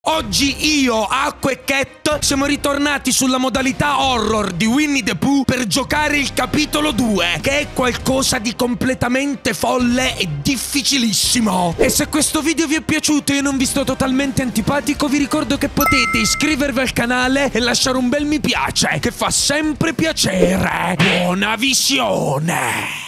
Oggi io, Acqua e Cat siamo ritornati sulla modalità horror di Winnie the Pooh per giocare il capitolo 2, che è qualcosa di completamente folle e difficilissimo. E se questo video vi è piaciuto e io non vi sto totalmente antipatico, vi ricordo che potete iscrivervi al canale e lasciare un bel mi piace, che fa sempre piacere. Buona visione!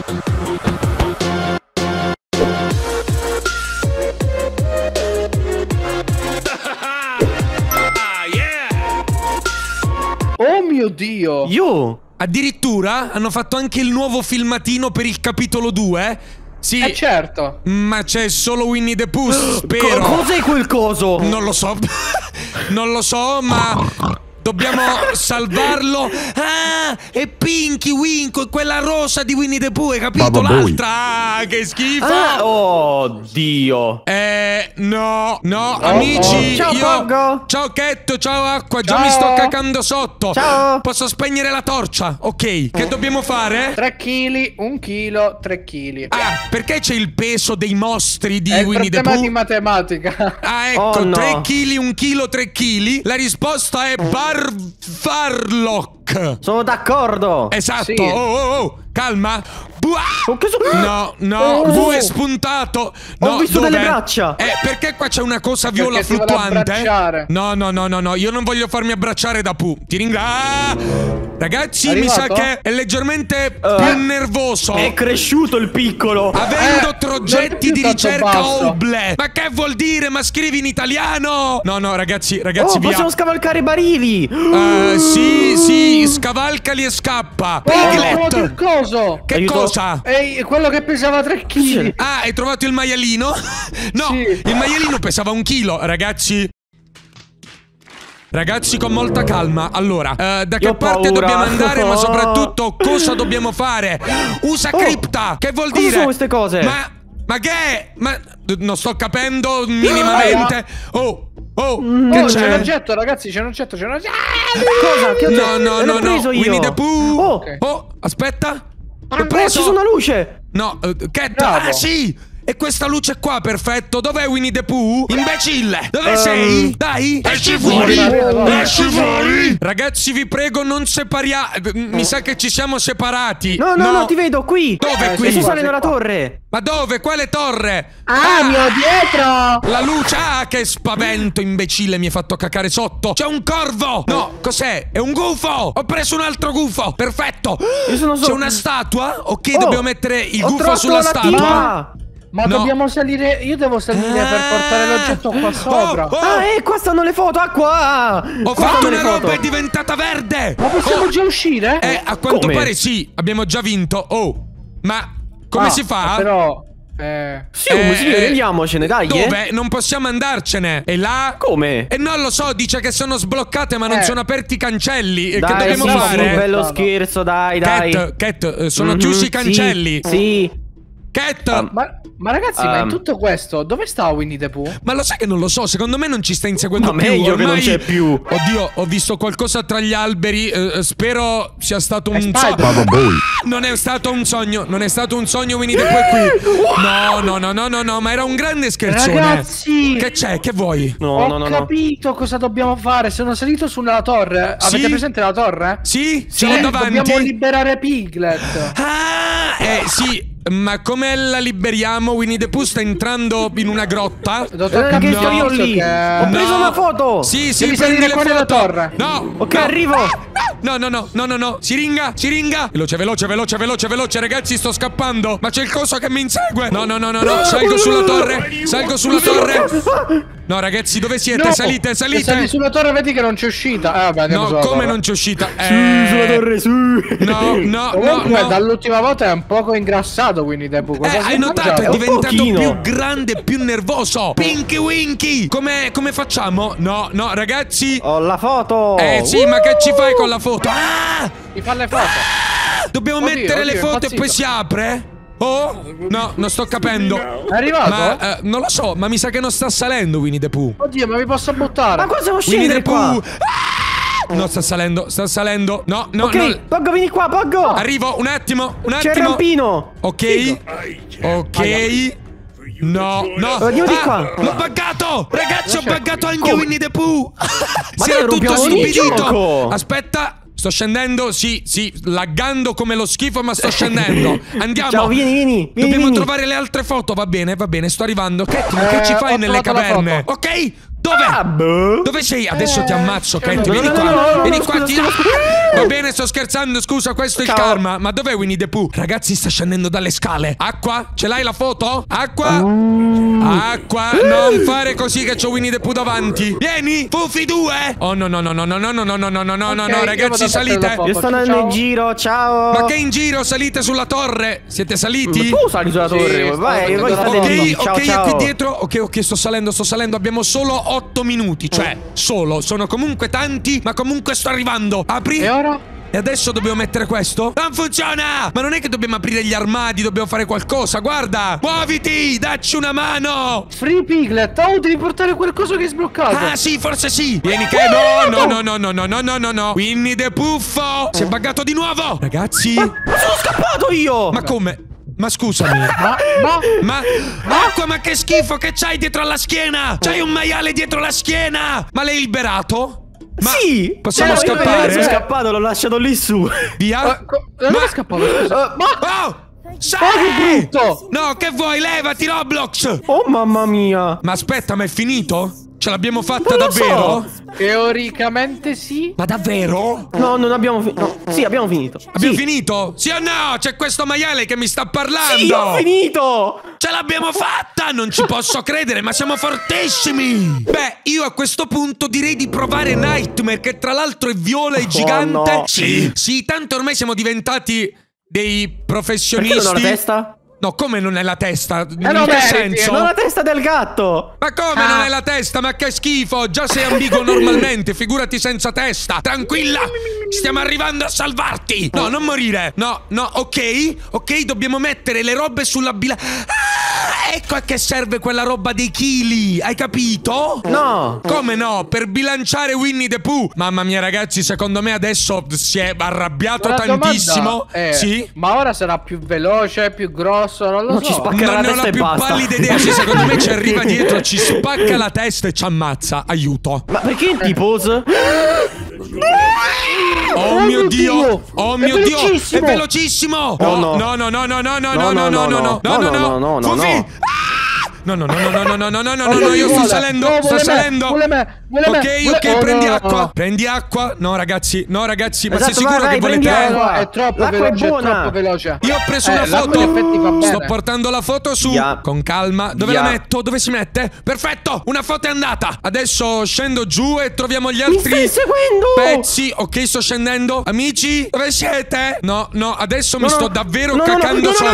Oh mio Dio! Addirittura hanno fatto anche il nuovo filmatino per il capitolo 2. Sì. Certo. Ma c'è solo Winnie the Pooh, spero. Cos'è quel coso? Non lo so. Non lo so, ma dobbiamo salvarlo. Ah, è Pinky Winky, quella rosa di Winnie the Pooh, hai capito? L'altra. Ah, che schifo. Ah, oh Dio. No, amici. Ciao, Poggo. Ciao Cat, ciao Acqua. Ciao. Già mi sto cacando sotto. Ciao. Posso spegnere la torcia? Ok, che dobbiamo fare? 3 kg, 1 chilo, 3 kg. Ah, perché c'è il peso dei mostri di È il Winnie the problema Pooh? di matematica. Ah, ecco, Oh, no. 3 kg, 1 chilo, 3 kg. La risposta è Farlock. Sono d'accordo. Esatto. Sì. Oh, calma. Oh, che so- No, Bu è spuntato. No, Ho visto dove? delle braccia. Perché qua c'è una cosa viola Perché ti vuole fluttuante? abbracciare. No, io non voglio farmi abbracciare da Pooh. Ti ringrazio. Ragazzi, mi Arrivato? sa che è leggermente più nervoso. È cresciuto il piccolo. Avendo non progetti è più di tanto ricerca basso. Oble. Ma che vuol dire? Ma scrivi in italiano? No, ragazzi, via. Possiamo scavalcare i barili. Sì, scavalcali e scappa. Oh, ho Piglet. trovato il coso! Che Aiuto. cosa? È quello che pesava 3 kg. Ah, hai trovato il maialino? No, Sì. il maialino pesava 1 chilo, ragazzi. Ragazzi, con molta calma. Allora, da che Io ho parte paura. dobbiamo andare, ma soprattutto cosa dobbiamo fare? Usa cripta. Che vuol Cosa dire? sono queste cose? Ma che è? Ma non sto capendo minimamente. Oh, che C'è un c'è? oggetto, ragazzi, c'è un oggetto, c'è un oggetto. Cosa? Che No, l'ho preso io. Winnie the Pooh. Oh. Ok. Oh, aspetta. L'ho Ho preso. preso una luce. No, Cat. Bravo. Ah, sì. E questa luce qua, perfetto. Dov'è Winnie the Pooh? Imbecille. Dove sei? Dai. Esci fuori. Esci fuori. Ragazzi, vi prego, non separiate. Mi sa che ci siamo separati. No, ti vedo qui. Dove qui? Sto qua, salendo la qua. torre. Ma dove? Quale torre? Mio dietro! La luce. Ah, che spavento, imbecille, mi hai fatto cacare sotto. C'è un corvo. No, cos'è? È un gufo. Ho preso un altro gufo. Perfetto. Io sono C'è una statua? Ok, Oh, dobbiamo mettere il ho gufo trovato sulla la statua. tipa. Ma No. dobbiamo salire. Io devo salire per portare l'oggetto qua sopra. Qua stanno le foto. Qua. Ho Qua fatto stanno le una roba, foto. è diventata verde. Ma possiamo già uscire? A quanto Come? pare sì, abbiamo già vinto. Oh, ma come si fa? Però. Sì, signore, andiamocene, dai. Dove? Non possiamo andarcene. E là? Come? E non lo so, dice che sono sbloccate ma non sono aperti i cancelli. E che Dai, dobbiamo sì, fare? sì, un bello scherzo, dai. Cat, sono chiusi i cancelli. Sì. Cat, Ma ragazzi, ma in tutto questo, dove sta Winnie the Pooh? ma lo sai che non lo so, secondo me non ci sta inseguendo Ma più. meglio che non ormai- c'è più. Oddio, ho visto qualcosa tra gli alberi. Spero sia stato un Spider. sogno. Non è stato un sogno. Non è stato un sogno, Winnie the Pooh è qui. No, ma era un grande scherzone. Ragazzi! Che c'è? Che vuoi? Ho capito cosa dobbiamo fare. Sono salito su una torre. Sì? Avete presente la torre? Sì? Siamo davanti. Dobbiamo liberare Piglet. Ah, sì. Ma come la liberiamo? Winnie the Pooh sta entrando in una grotta. Dottor Che sto io Campioso lì. che- Ho preso una foto. Sì, Devi prendi salire le qua nella foto. torre. No. Ok, no. arrivo. No. Siringa. Veloce, ragazzi, sto scappando. Ma c'è il coso che mi insegue. No. Salgo sulla torre. No, ragazzi, dove siete? No, Salite. se sali sulla torre, vedi che non c'è uscita. Vabbè, andiamo No, sulla come torre. non c'è uscita? Sulla torre, su. No. Comunque, dall'ultima volta è un poco ingrassato, quindi Depu. Cosa si Hai è notato? È mangiato? diventato pochino. più grande, più nervoso. Pinky Winky. Come facciamo? No, ragazzi. Ho la foto. Sì, ma che ci fai con la foto? Ah! Mi fa le foto. Dobbiamo Oddio, mettere le oddio, foto e impazzito. poi si apre? Oh? No, non sto capendo. È arrivato? Ma non lo so, ma mi sa che non sta salendo Winnie the Pooh. Oddio, ma mi posso buttare? Ma qua siamo Winnie scendere the qua. Pooh. Ah! No, sta salendo. No. Ok, Poggo, vieni qua, Poggo. Arrivo, un attimo. C'è il rampino. Ok. No, no. Andiamo di qua. L'ho buggato. Ragazzi, ho buggato anche Come? Winnie the Pooh. Ma Si era dai, tutto rompiamo ogni stupidito. gioco. Aspetta. Sto scendendo, sì, laggando come lo schifo, ma sto scendendo. Andiamo. Ciao, vieni. Dobbiamo trovare le altre foto, va bene, sto arrivando. Cat, ma che ci fai ho nelle trovato la caverne? foto. Ok, dove? Dove sei? Adesso ti ammazzo, Cat, no, vieni no, qua. no, Vieni scusa, qua, scusa. Va bene, sto scherzando, scusa, questo è il Ciao. karma. Ma dov'è Winnie the Pooh? Ragazzi, sta scendendo dalle scale. Acqua? Ce l'hai la foto? Acqua? Acqua, non fare così che c'ho Winnie the Pooh davanti. Vieni, Fufi 2. Oh no, no, no, no, no, no, no, no, no, no, no, no, no, Ok, ragazzi, io vado a salite. prendere la Io foto. sto andando Ciao. in giro, ciao. Ma che in giro? Salite sulla torre? Siete saliti? Tu sali sulla torre, sto vai, andando voi alla state foto. lì. Ok, Ciao, ok, ciao. qui dietro. Ok, sto salendo. Abbiamo solo 8 minuti. Cioè, solo. Sono comunque tanti, ma comunque sto arrivando. Apri. E ora? E adesso dobbiamo mettere questo? Non funziona! Ma non è che dobbiamo aprire gli armadi, dobbiamo fare qualcosa. Guarda! Muoviti! Dacci una mano! Free Piglet, devi portare qualcosa che è sbloccato. Ah, sì, forse sì. Vieni che no. Winnie the Puffo. Si è buggato di nuovo. Ragazzi. Ma sono scappato io! Ma come? Ma scusami. Ma Acqua, ma che schifo che c'hai dietro alla schiena! C'hai un maiale dietro la schiena! Ma l'hai liberato? Ma sì! possiamo Io scappare? sono scappato, l'ho lasciato lì su. Via? Dove è scappato? Scusa. Oh! che Sei! brutto! No, che vuoi? Levati, Roblox! Oh mamma mia! Ma aspetta, ma è finito? Ce l'abbiamo fatta Non lo davvero? so. Teoricamente sì. Ma davvero? No, non abbiamo finito. No, sì, abbiamo finito. Abbiamo Sì. finito? Sì o no? C'è questo maiale che mi sta parlando! Sì, ho finito! Ce l'abbiamo fatta! Non ci posso credere, ma siamo fortissimi! Beh, io a questo punto direi di provare Nightmare, che tra l'altro è viola e gigante. no. Sì, tanto ormai siamo diventati dei Perché professionisti. non ho la testa? No, come non è la testa? In no, che meriti, senso? Non ho la testa del gatto! Ma come non è la testa? Ma che schifo! Già sei ambiguo normalmente, figurati senza testa! Tranquilla! Stiamo arrivando a salvarti! No, non morire! No, ok, dobbiamo mettere le robe sulla ecco a che serve quella roba dei chili! Hai capito? No! Come no? Per bilanciare Winnie the Pooh! Mamma mia, ragazzi, secondo me adesso si è arrabbiato La tantissimo. domanda è, Sì? ma ora sarà più veloce, più grosso, non lo Non ci so. spaccherà Non la ne ho testa la e più basta. pallida idea. Sì, secondo me ci arriva dietro, ci spacca la testa e ci ammazza. Aiuto. Ma perché in T-pose? Oh mio Dio! Oh mio Dio! È velocissimo! velocissimo! Oh, no. No! Fufi! No, io sto salendo, sto salendo. Vuole me. Ok, Oh, prendi no. acqua. Prendi acqua. No, ragazzi, ma Esatto, sei sicuro vai, che volete? prendi acqua. No, è troppo L'acqua è veloce, è buona. troppo veloce. Io ho preso una l'acqua foto. in effetti fa bene. Sto portando la foto su. Via. Con calma. Dove Via. la metto? Dove si mette? Perfetto, una foto è andata. Adesso scendo giù e troviamo gli Mi altri stai seguendo? pezzi. Ok, sto scendendo. Amici, dove siete? No, adesso mi sto davvero cacando sotto.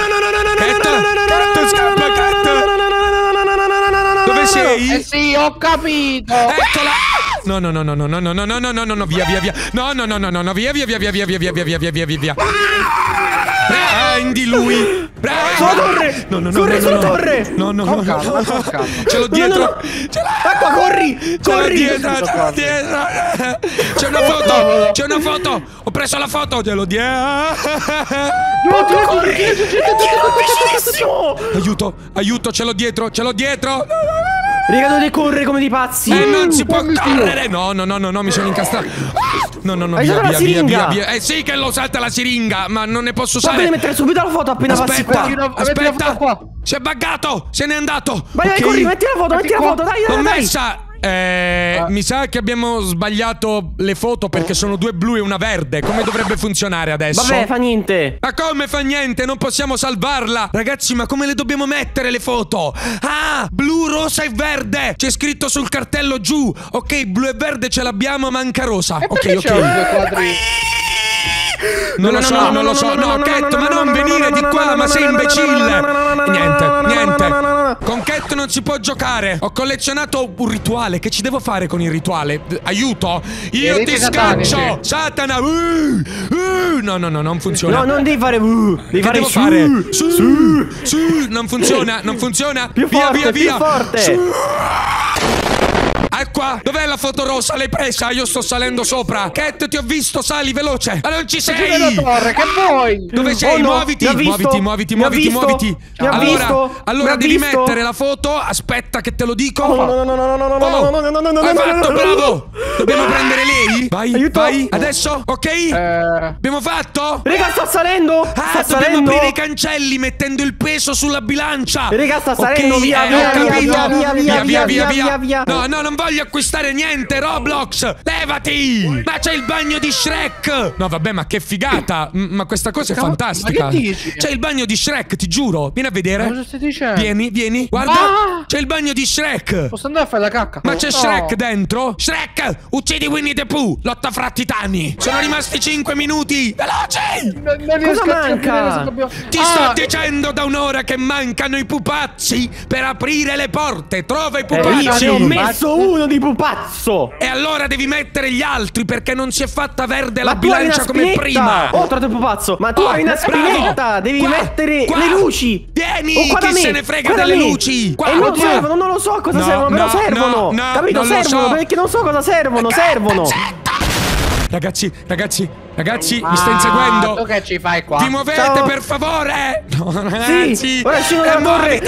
Cat, scappa, Cat. Dove sei? Eh sì, ho capito. Eccola! No, via. No, via. Prendi lui! Sulla torre! No. Corri sulla torre! No. Con calma. Ce l'ho dietro! No. Acqua, corri! Ce l'ho Corri! dietro! C'è una foto! Ho preso la foto! Ce l'ho dietro! No, corri. Vicinissimo! Aiuto, ce l'ho dietro! Raga, dovete correre come dei pazzi! Non si può correre! No, mi sono incastrato! No, Hai usato la siringa? via! Sì che l'ho usata la siringa, ma non ne posso Va usare! bene mettere subito la foto appena passi qua! Metti la foto qua. Si è buggato! Se n'è andato! Vai, Ok. corri, metti la foto, dai! L'ho messa! Mi sa che abbiamo sbagliato le foto perché sono due blu e una verde. Come dovrebbe funzionare adesso? Vabbè, fa niente! Ma come fa niente? Non possiamo salvarla! Ragazzi, ma come le dobbiamo mettere le foto? Ah! Blu, rosa e verde! C'è scritto sul cartello giù! Ok, blu e verde ce l'abbiamo, manca rosa. Ok. C'è due quadri. Non lo so. No, Cat, ma non venire di qua, ma sei imbecille! Niente. Con Cat non si può giocare. Ho collezionato un rituale. Che ci devo fare con il rituale? Aiuto! Io ti scaccio! Satana! No, non funziona. No, non devi fare devi Che fare devo fare? Su! Non funziona! Più forte, Via! più forte! Acqua! qua? Dov'è la foto rossa? L'hai presa? Io sto salendo sopra. Cat, ti ho visto, sali veloce. Ma non ci sei! La torre, che vuoi? Dove sei? no, Muoviti, mi ha visto, muoviti. mi ha visto, mi ha visto, Allora mi ha devi visto. mettere la foto. Aspetta che te lo dico. No. Hai fatto, bravo! Dobbiamo prendere lei? Vai, Aiuto. vai. Adesso? Ok? Abbiamo fatto? Raga, sta salendo. Ah, Sta dobbiamo salendo. aprire i cancelli mettendo il peso sulla bilancia. Raga, sta Ok, salendo. Via, ho via, capito. via, via. No, non voglio acquistare niente, Roblox. Levati. Ma c'è il bagno di Shrek. No, vabbè, ma che figata. Ma questa cosa è fantastica. Ma che dici? C'è il bagno di Shrek, ti giuro. Vieni a vedere. Cosa stai dicendo? Vieni. Guarda, c'è il bagno di Shrek. Posso andare a fare la cacca? Ma c'è No. Shrek dentro? Shrek, uccidi Winnie the Pooh. Lotta fra titani. Sono rimasti 5 minuti. Veloci. Non riesco Cosa a capire manca? cosa dobbiamo- Ti sto dicendo da un'ora che mancano i pupazzi per aprire le porte. Trova i Io pupazzi. ne ho messo uno di pupazzo. E allora devi mettere gli altri perché non si è fatta verde la Ma tu hai una bilancia come spinetta. prima. Oh, ho trovato il pupazzo. Ma tu Oh, hai una bravo. spinetta. Devi Qua, mettere qua. le luci. Vieni, Oh, qua da chi me, se ne frega qua da delle me. luci. Qua, E non qua. servono, non lo so cosa No, servono, però no, servono. no, Capito? non lo Servono so. perché non so cosa servono. Servono. Ragazzi, mi stai inseguendo? Tu che ci fai qua? Vi muovete Ciao. per favore? No, ragazzi. ora scendono dalla torre.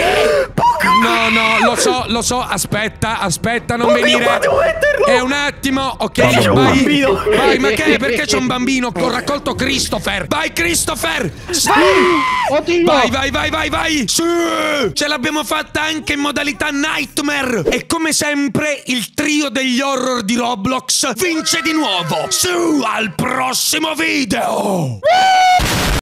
No, lo so. Aspetta, non venire. qua devo metterlo. È un attimo. Ok, Perché c'è un vai. bambino? Vai, ma che? Perché c'è un bambino? Ho raccolto Christopher. Vai, Christopher. Sì. Oddio! Vai. Sì. Ce l'abbiamo fatta anche in modalità Nightmare. E come sempre, il trio degli horror di Roblox vince di nuovo. Su, al prossimo video.